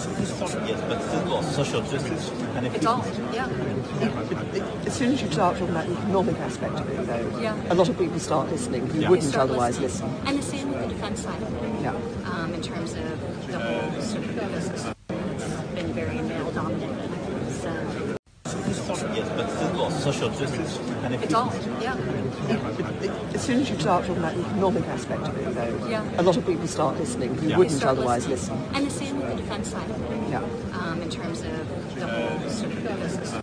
Yes, but there's a lot of social justice. And if It's all, yeah. As soon as you start talking about the economic aspect of it, though, Yeah. a lot of people start listening who Yeah. wouldn't Start otherwise listening. listen. And the same with the defense side of it. Yeah. In terms of the whole sort of business. It's been very male dominated. So yes, but there's a lot of social justice. And if it's all, yeah. As soon as you start talking about the economic aspect of it, though, Yeah. a lot of people start listening who Yeah. wouldn't Start otherwise listening. listen. And the same with the defense side of it. Yeah. In terms of the whole sort of business.